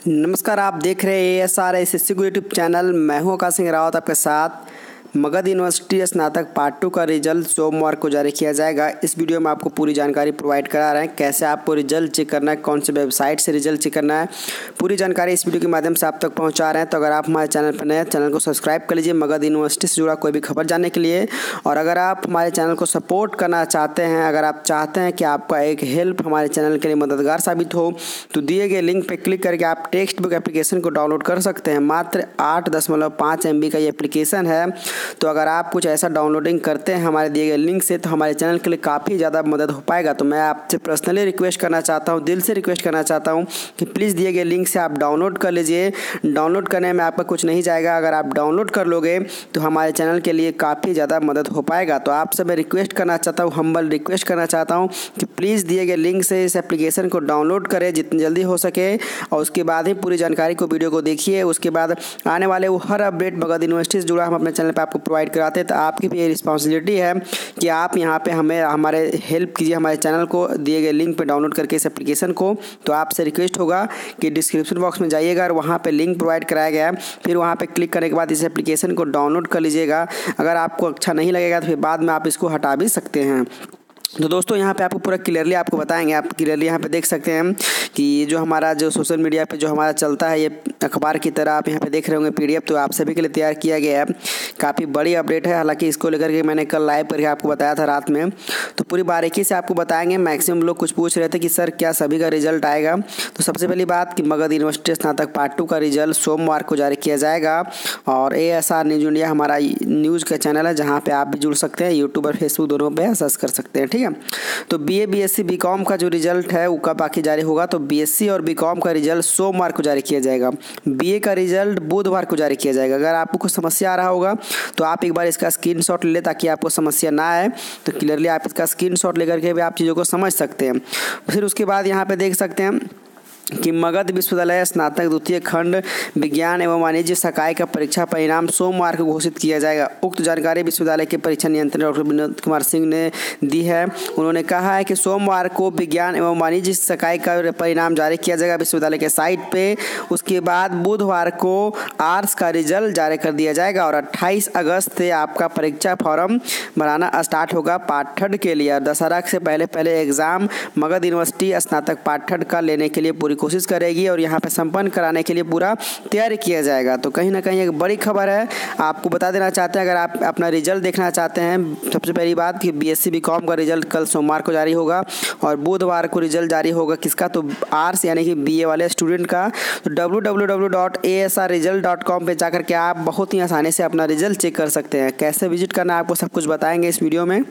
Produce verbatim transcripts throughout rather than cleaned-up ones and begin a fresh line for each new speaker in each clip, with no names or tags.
नमस्कार, आप देख रहे हैं A S R S S C YouTube channel. मैं हूं आकाश सिंह रावत आपके साथ। मगध यूनिवर्सिटी स्नातक पार्ट टू का रिजल्ट सोमवार को जारी किया जाएगा। इस वीडियो में आपको पूरी जानकारी प्रोवाइड करा रहे हैं, कैसे आपको रिजल्ट चेक करना है, कौन से वेबसाइट से रिजल्ट चेक करना है, पूरी जानकारी इस वीडियो के माध्यम से आप तक पहुंचा रहे हैं। तो अगर आप हमारे चैनल पर नए हैं, चैनल को सब्सक्राइब कर लीजिए मगध यूनिवर्सिटी से जुड़ा कोई भी खबर जानने के लिए। और अगर आप हमारे चैनल को सपोर्ट करना चाहते हैं, अगर आप चाहते हैं कि आपका एक हेल्प हमारे चैनल के लिए मददगार साबित हो, तो दिए गए लिंक पर क्लिक करके आप टेक्स्ट बुक एप्लीकेशन को डाउनलोड कर सकते हैं। मात्र आठ दशमलव पाँच एम बी का ये एप्लीकेशन है। तो अगर आप कुछ ऐसा डाउनलोडिंग करते हैं हमारे दिए गए लिंक से, तो हमारे चैनल के लिए काफ़ी ज़्यादा मदद हो पाएगा। तो मैं आपसे पर्सनली रिक्वेस्ट करना चाहता हूं, दिल से रिक्वेस्ट करना चाहता हूं कि प्लीज़ दिए गए लिंक से आप डाउनलोड कर लीजिए। डाउनलोड करने में आपका कुछ नहीं जाएगा। अगर आप डाउनलोड कर लोगे तो हमारे चैनल के लिए काफ़ी ज़्यादा मदद हो पाएगा। तो आपसे मैं रिक्वेस्ट करना चाहता हूँ, हम्बल रिक्वेस्ट करना चाहता हूँ कि प्लीज़ दिए गए लिंक से इस एप्लीकेशन को डाउनलोड करें जितनी जल्दी हो सके, और उसके बाद ही पूरी जानकारी को वीडियो को देखिए। उसके बाद आने वाले वो हर अपडेट मगध यूनिवर्सिटी से जुड़ा हम अपने चैनल पर आपको प्रोवाइड कराते हैं। तो आपकी भी रिस्पॉन्सिबिलिटी है कि आप यहाँ पे हमें हमारे हेल्प कीजिए, हमारे चैनल को दिए गए लिंक पे डाउनलोड करके इस एप्लीकेशन को। तो आपसे रिक्वेस्ट होगा कि डिस्क्रिप्शन बॉक्स में जाइएगा और वहाँ पे लिंक प्रोवाइड कराया गया है, फिर वहाँ पे क्लिक करने के बाद इस एप्लीकेशन को डाउनलोड कर लीजिएगा। अगर आपको अच्छा नहीं लगेगा तो फिर बाद में आप इसको हटा भी सकते हैं। तो दोस्तों यहाँ पे आपको पूरा क्लियरली आपको बताएंगे। आप क्लियरली यहाँ पे देख सकते हैं कि जो हमारा जो सोशल मीडिया पे जो हमारा चलता है, ये अखबार की तरह आप यहाँ पे देख रहे होंगे पीडीएफ, तो आप सभी के लिए तैयार किया गया है। काफ़ी बड़ी अपडेट है, हालांकि इसको लेकर के मैंने कल लाइव करके आपको बताया था रात में। तो पूरी बारीकी से आपको बताएंगे। मैक्सिमम लोग कुछ पूछ रहे थे कि सर क्या सभी का रिजल्ट आएगा। तो सबसे पहली बात कि मगध यूनिवर्सिटी स्नातक पार्ट टू का रिजल्ट सोमवार को जारी किया जाएगा। और A S R news India हमारा न्यूज़ का चैनल है, जहाँ पर आप भी जुड़ सकते हैं। यूट्यूब और फेसबुक दोनों पर सर्च कर सकते हैं, ठीक है। तो बीए बीएससी बीकॉम का जो रिजल्ट है वो कब बाकी जारी होगा, तो बीएससी और बीकॉम का रिजल्ट सोमवार को जारी किया जाएगा। बीए का रिजल्ट बुधवार को जारी किया जाएगा। अगर आपको कुछ समस्या आ रहा होगा तो आप एक बार इसका स्क्रीनशॉट ले, ताकि आपको समस्या ना आए। तो क्लियरली आप इसका स्क्रीनशॉट लेकर के भी आप चीज़ों को समझ सकते हैं। फिर उसके बाद यहाँ पे देख सकते हैं कि मगध विश्वविद्यालय स्नातक द्वितीय खंड विज्ञान एवं वाणिज्य संकाय का परीक्षा परिणाम सोमवार को घोषित किया जाएगा। उक्त जानकारी विश्वविद्यालय के परीक्षा नियंत्रक डॉक्टर विनोद कुमार सिंह ने दी है। उन्होंने कहा है कि सोमवार को विज्ञान एवं वाणिज्य संकाय का परिणाम जारी किया जाएगा विश्वविद्यालय के साइट पे। उसके बाद बुधवार को आर्ट्स का रिजल्ट जारी कर दिया जाएगा और अट्ठाईस अगस्त से आपका परीक्षा फॉर्म भराना स्टार्ट होगा पार्ट थर्ड के लिए। दशहरा से पहले पहले एग्जाम मगध यूनिवर्सिटी स्नातक पार्ट थर्ड का लेने के लिए पूरी कोशिश करेगी और यहाँ पे संपन्न कराने के लिए पूरा तैयारी किया जाएगा। तो कहीं ना कहीं एक बड़ी खबर है, आपको बता देना चाहते हैं। अगर आप अपना रिजल्ट देखना चाहते हैं, सबसे पहली बात कि बीएससी बीकॉम का रिजल्ट कल सोमवार को जारी होगा और बुधवार को रिजल्ट जारी होगा किसका, तो आर्ट्स यानी कि बीए वाले स्टूडेंट का। तो W W W dot A S R result dot com पर जाकर के आप बहुत ही आसानी से अपना रिजल्ट चेक कर सकते हैं। कैसे विजिट करना है आपको सब कुछ बताएंगे इस वीडियो में।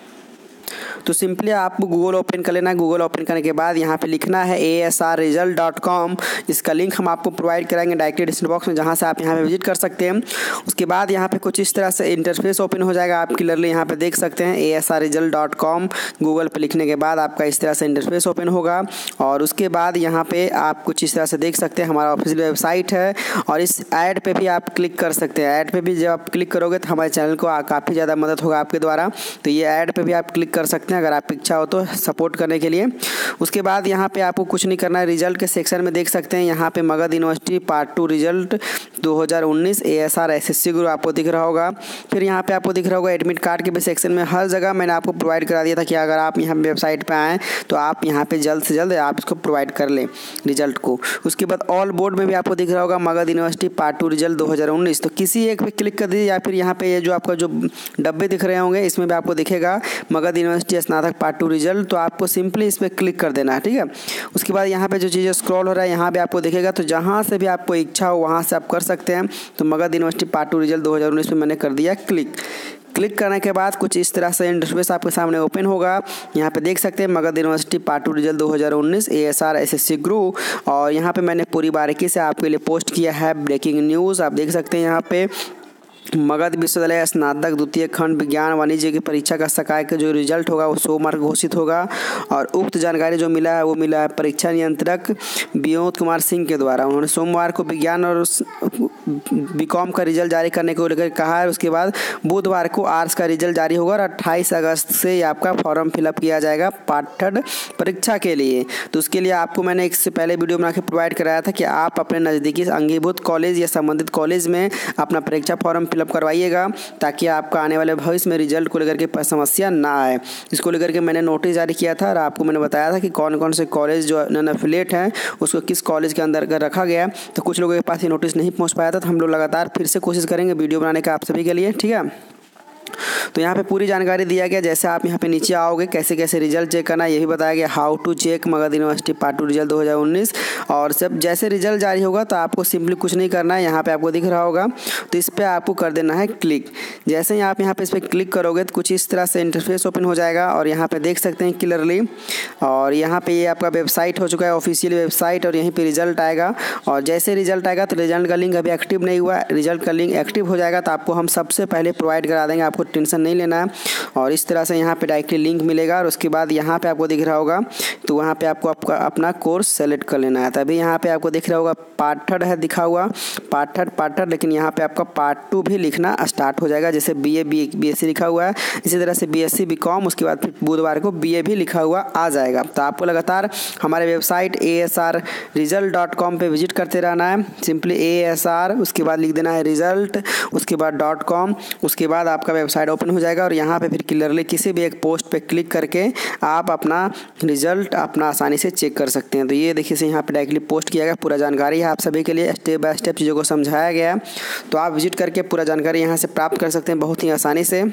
तो सिंपली आपको गूगल ओपन कर लेना है। गूगल ओपन करने के बाद यहाँ पे लिखना है A S R result dot com. इसका लिंक हम आपको प्रोवाइड कराएंगे डायरेक्टली डिस्क्रिप्शन बॉक्स में, जहाँ से आप यहाँ पे विजिट कर सकते हैं। उसके बाद यहाँ पे कुछ इस तरह से इंटरफेस ओपन हो जाएगा। आप क्लियरली यहाँ पे देख सकते हैं A S R result dot com. Google पे लिखने के बाद आपका इस तरह से इंटरफेस ओपन होगा और उसके बाद यहाँ पे आप कुछ इस तरह से देख सकते हैं हमारा ऑफिशियल वेबसाइट है। और इस ऐड पे भी आप क्लिक कर सकते हैं। ऐड पे भी जब आप क्लिक करोगे तो हमारे चैनल को काफ़ी ज़्यादा मदद होगा आपके द्वारा। तो ये ऐड पे भी आप क्लिक कर सकते हैं अगर आपकी इच्छा हो तो सपोर्ट करने के लिए। उसके बाद यहाँ पे आपको कुछ नहीं करना है। रिजल्ट के सेक्शन में देख सकते हैं यहाँ पे Magadh university part two result दो हज़ार उन्नीस A S R S S C group आपको दिख रहा होगा। फिर यहाँ पे आपको दिख रहा होगा एडमिट कार्ड के भी सेक्शन में। हर जगह मैंने आपको प्रोवाइड करा दिया था कि अगर आप यहाँ वेबसाइट पे आएँ तो आप यहाँ पे जल्द से जल्द आप इसको प्रोवाइड कर लें रिजल्ट को। उसके बाद ऑल बोर्ड में भी आपको दिख रहा होगा Magadh university part two result दो हज़ार उन्नीस। तो किसी एक पे क्लिक कर दीजिए, या फिर यहाँ पे ये जो आपका जो डब्बे दिख रहे होंगे इसमें भी आपको दिखेगा मगध यूनिवर्सिटी स्नातक पार्ट टू रिजल्ट। तो आपको सिंपली इस पर क्लिक कर देना है, ठीक है। उसके बाद यहाँ पे जो चीज़ें स्क्रॉल हो रहा है यहाँ पे आपको दिखेगा। तो जहाँ से भी आपको इच्छा हो वहाँ से आप कर सकते हैं। तो Magadh university part two result दो हज़ार उन्नीस में मैंने कर दिया क्लिक। क्लिक करने के बाद कुछ इस तरह से इंटरफेस आपके सामने ओपन होगा। यहाँ पे देख सकते हैं Magadh university part two result दो हज़ार उन्नीस A S R S S C group. और यहाँ पे मैंने पूरी बारीकी से आपके लिए पोस्ट किया है ब्रेकिंग न्यूज़। आप देख सकते हैं यहाँ पे मगध विश्वविद्यालय स्नातक द्वितीय खंड विज्ञान वाणिज्य की परीक्षा का सकाय का जो रिजल्ट होगा वो सोमवार को घोषित होगा। और उक्त जानकारी जो मिला है वो मिला है परीक्षा नियंत्रक विनोद कुमार सिंह के द्वारा। उन्होंने सोमवार को विज्ञान और बीकॉम का रिजल्ट जारी करने को लेकर कहा है। उसके बाद बुधवार को आर्ट्स का रिजल्ट जारी होगा और अट्ठाईस अगस्त से आपका फॉर्म फिलअप किया जाएगा पाठ्यड परीक्षा के लिए। तो उसके लिए आपको मैंने इससे पहले वीडियो बना के प्रोवाइड कराया था कि आप अपने नज़दीकी अंगीभूत कॉलेज या संबंधित कॉलेज में अपना परीक्षा फॉर्म फिलअप करवाइएगा, ताकि आपका आने वाले भविष्य में रिजल्ट को लेकर के समस्या ना आए। इसको लेकर के मैंने नोटिस जारी किया था और आपको मैंने बताया था कि कौन कौन से कॉलेज जो नॉन एफिलिएट हैं उसको किस कॉलेज के अंदर रखा गया। तो कुछ लोगों के पास ये नोटिस नहीं पहुंच पाया था, तो हम लोग लगातार फिर से कोशिश करेंगे वीडियो बनाने का आप सभी के लिए, ठीक है। तो यहाँ पे पूरी जानकारी दिया गया। जैसे आप यहाँ पे नीचे आओगे कैसे कैसे रिजल्ट चेक करना है ये भी बताया गया। How to check Magadh university part two result दो हज़ार उन्नीस। और सब जैसे रिजल्ट जारी होगा तो आपको सिंपली कुछ नहीं करना है, यहाँ पे आपको दिख रहा होगा तो इस पर आपको कर देना है क्लिक। जैसे ही आप यहाँ पे इस पर क्लिक करोगे तो कुछ इस तरह से इंटरफेस ओपन हो जाएगा और यहाँ पे देख सकते हैं क्लियरली। और यहाँ पे ये आपका वेबसाइट हो चुका है, ऑफिशियल वेबसाइट, और यहीं पे रिजल्ट आएगा। और जैसे रिजल्ट आएगा तो रिजल्ट का लिंक अभी एक्टिव नहीं हुआ, रिजल्ट का लिंक एक्टिव हो जाएगा तो आपको हम सबसे पहले प्रोवाइड करा देंगे, आपको टेंशन नहीं लेना है। और इस तरह से यहाँ पे डायरेक्टली लिंक मिलेगा और उसके बाद यहाँ पे आपको दिख रहा होगा तो वहाँ पे आपको आपका अपना कोर्स सेलेक्ट कर लेना है। तभी यहाँ पे आपको दिख रहा होगा पार्ट है दिखा हुआ, पार्ट थर्ड पार्ट थर्ड, लेकिन यहाँ पे आपका पार्ट टू भी लिखना स्टार्ट हो जाएगा। जैसे B A B B S C लिखा हुआ है, इसी तरह से B S C B com, उसके बाद फिर बुधवार को बी ए भी लिखा हुआ आ जाएगा। तो आपको लगातार हमारे website A S R result dot com पर विजिट करते रहना है। सिंपली ए एस आर उसके बाद लिख देना है रिजल्ट, उसके बाद डॉट कॉम, उसके बाद आपका वेबसाइट ओपन हो जाएगा। और यहाँ पे फिर क्लियरली किसी भी एक पोस्ट पे क्लिक करके आप अपना रिजल्ट अपना आसानी से चेक कर सकते हैं। तो ये देखिए से यहाँ पे डायरेक्टली पोस्ट किया गया, पूरा जानकारी है आप सभी के लिए, स्टेप बाय स्टेप चीज़ों को समझाया गया। तो आप विजिट करके पूरा जानकारी यहाँ से प्राप्त कर सकते हैं बहुत ही आसानी से।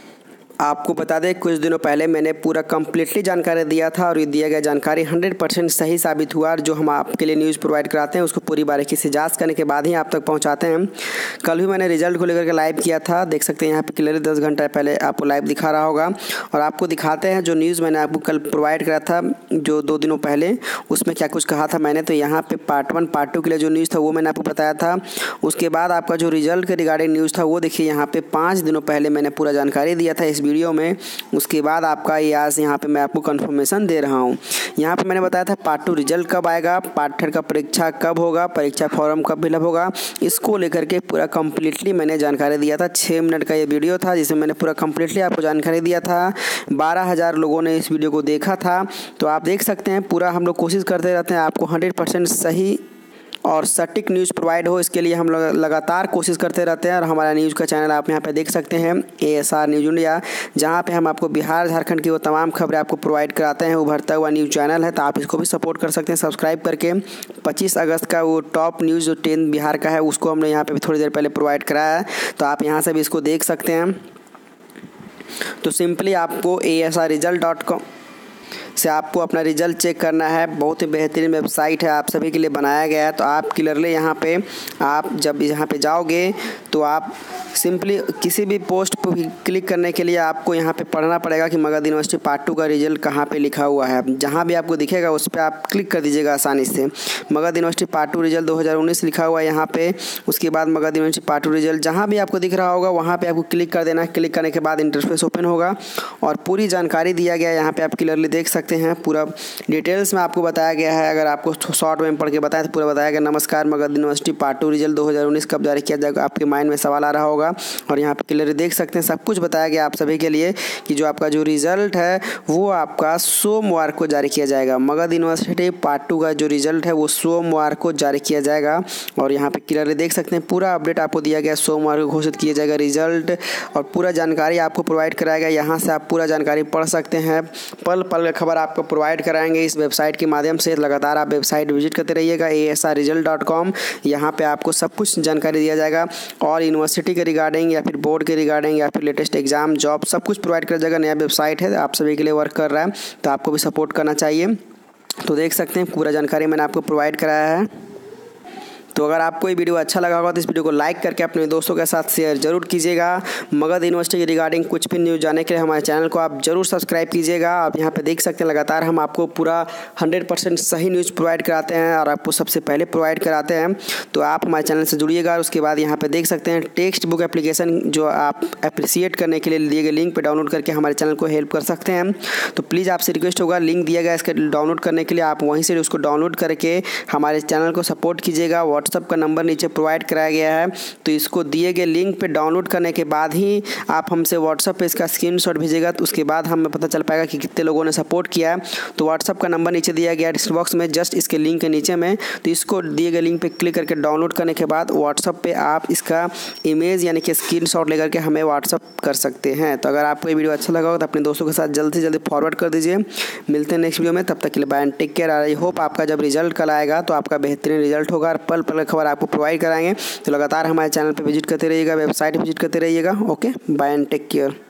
आपको बता दें कुछ दिनों पहले मैंने पूरा कम्प्लीटली जानकारी दिया था और ये दिया गया जानकारी हंड्रेड परसेंट सही साबित हुआ। और जो हम आपके लिए न्यूज़ प्रोवाइड कराते हैं उसको पूरी बारीकी से जांच करने के बाद ही आप तक पहुंचाते हैं। कल भी मैंने रिजल्ट को लेकर के लाइव किया था, देख सकते हैं यहाँ पे क्लियरली दस घंटा पहले आपको लाइव दिखा रहा होगा। और आपको दिखाते हैं जो न्यूज़ मैंने आपको कल प्रोवाइड करा था जो दो दिनों पहले, उसमें क्या कुछ कहा था मैंने। तो यहाँ पर पार्ट वन पार्ट टू के लिए जो न्यूज़ था वो मैंने आपको बताया था। उसके बाद आपका जो रिजल्ट के रिगार्डिंग न्यूज़ था वो देखिए यहाँ पर पाँच दिनों पहले मैंने पूरा जानकारी दिया था इस वीडियो में। उसके बाद आपका ये आज यहाँ पे मैं आपको कंफर्मेशन दे रहा हूँ। यहाँ पे मैंने बताया था पार्ट टू रिजल्ट कब आएगा, पार्ट थर्ड का परीक्षा कब होगा, परीक्षा फॉर्म कब फिलअप होगा, इसको लेकर के पूरा कंप्लीटली मैंने जानकारी दिया था। छः मिनट का ये वीडियो था जिसमें मैंने पूरा कंप्लीटली आपको जानकारी दिया था। बारह हज़ार लोगों ने इस वीडियो को देखा था। तो आप देख सकते हैं पूरा हम लोग कोशिश करते रहते हैं आपको हंड्रेड परसेंट सही और सटीक न्यूज़ प्रोवाइड हो, इसके लिए हम लोग लगातार कोशिश करते रहते हैं। और हमारा न्यूज़ का चैनल आप यहाँ पे देख सकते हैं A S R news India, जहाँ पे हम आपको बिहार झारखंड की वो तमाम खबरें आपको प्रोवाइड कराते हैं। उभरता हुआ न्यूज़ चैनल है तो आप इसको भी सपोर्ट कर सकते हैं सब्सक्राइब करके। पच्चीस अगस्त का वो टॉप न्यूज़ जो टेन बिहार का है उसको हमने यहाँ पर थोड़ी देर पहले प्रोवाइड कराया है, तो आप यहाँ से भी इसको देख सकते हैं। तो सिंपली आपको A S R result dot com से आपको अपना रिजल्ट चेक करना है। बहुत ही बेहतरीन वेबसाइट है, आप सभी के लिए बनाया गया है। तो आप क्लियरली यहाँ पे आप जब यहाँ पे जाओगे तो आप सिंपली किसी भी पोस्ट पर क्लिक करने के लिए आपको यहाँ पे पढ़ना पड़ेगा कि मगध यूनिवर्सिटी पार्ट टू का रिजल्ट कहाँ पे लिखा हुआ है। जहाँ भी आपको दिखेगा उस पर आप क्लिक कर दीजिएगा आसानी से। Magadh university part two result दो हज़ार उन्नीस लिखा हुआ है यहाँ पे। उसके बाद Magadh university part two result जहाँ भी आपको दिख रहा होगा वहाँ पे आपको क्लिक कर देना है। क्लिक करने के बाद इंटरफेस ओपन होगा और पूरी जानकारी दिया गया है। यहाँ पे आप क्लियरली देख सकते हैं, पूरा डिटेल्स में आपको बताया गया है। अगर आपको शॉर्ट में पढ़ के बताया तो पूरा बताया गया। नमस्कार, Magadh university part two result दो हज़ार उन्नीस कब जारी किया जाएगा, आपके माइंड में सवाल आ रहा होगा। और यहाँ पे क्लियरली देख सकते हैं सब कुछ बताया गया आप सभी के लिए कि जो आपका जो रिजल्ट है वो आपका सोमवार को जारी किया जाएगा। मगध यूनिवर्सिटी पार्ट टू का जो रिजल्ट है वो सोमवार को जारी किया जाएगा। और यहाँ पे क्लियरली देख सकते हैं पूरा अपडेट आपको दिया गया, सोमवार को घोषित किया जाएगा रिजल्ट और पूरा जानकारी आपको प्रोवाइड कराया गया। यहाँ से आप पूरा जानकारी पढ़ सकते हैं, पल पल खबर आपको प्रोवाइड कराएंगे इस वेबसाइट के माध्यम से। लगातार आप वेबसाइट विजिट करते रहिएगा A S R result dot com. यहाँ पे आपको सब कुछ जानकारी दिया जाएगा और यूनिवर्सिटी के रिगार्डिंग या फिर बोर्ड के रिगार्डिंग या फिर लेटेस्ट एग्जाम जॉब सब कुछ प्रोवाइड कर जाएगा। नया वेबसाइट है, आप सभी के लिए वर्क कर रहा है तो आपको भी सपोर्ट करना चाहिए। तो देख सकते हैं पूरा जानकारी मैंने आपको प्रोवाइड कराया है। तो अगर आपको ये वीडियो अच्छा लगा होगा तो इस वीडियो को लाइक करके अपने दोस्तों के साथ शेयर जरूर कीजिएगा। मगध यूनिवर्सिटी के रिगार्डिंग कुछ भी न्यूज़ जानने के लिए हमारे चैनल को आप जरूर सब्सक्राइब कीजिएगा। आप यहाँ पे देख सकते हैं लगातार हम आपको पूरा हंड्रेड परसेंट सही न्यूज़ प्रोवाइड कराते हैं और आपको सबसे पहले प्रोवाइड कराते हैं। तो आप हमारे चैनल से जुड़िएगा। उसके बाद यहाँ पे देख सकते हैं टेक्स्ट बुक एप्लीकेशन जो आप अप्रिसिएट करने के लिए दिए गए लिंक पे डाउनलोड करके हमारे चैनल को हेल्प कर सकते हैं। तो प्लीज़ आपसे रिक्वेस्ट होगा, लिंक दिया गया इसके डाउनलोड करने के लिए, आप वहीं से उसको डाउनलोड करके हमारे चैनल को सपोर्ट कीजिएगा। व्हाट्सअप का नंबर नीचे प्रोवाइड कराया गया है, तो इसको दिए गए लिंक पे डाउनलोड करने के बाद ही आप हमसे व्हाट्सअप पे इसका स्क्रीनशॉट भेजिएगा। तो उसके बाद हमें पता चल पाएगा कि कितने लोगों ने सपोर्ट किया है। तो व्हाट्सअप का नंबर नीचे दिया गया डिस्क्रिप्शन बॉक्स में, जस्ट इसके लिंक के नीचे में। तो इसको दिए गए लिंक पे क्लिक करके डाउनलोड करने के बाद व्हाट्सअप पे आप इसका इमेज यानी कि स्क्रीनशॉट लेकर के हमें व्हाट्सअप कर सकते हैं। तो अगर आपको ये वीडियो अच्छा लगा हो तो अपने दोस्तों के साथ जल्द से जल्द फॉरवर्ड कर दीजिए। मिलते हैं नेक्स्ट वीडियो में, तब तक के लिए bye and take care. I hope आपका जब रिजल्ट कल आएगा तो आपका बेहतरीन रिजल्ट होगा और पल पल खबर आपको प्रोवाइड कराएंगे। तो लगातार हमारे चैनल पर विजिट करते रहिएगा, वेबसाइट विजिट करते रहिएगा। Okay, bye and take care.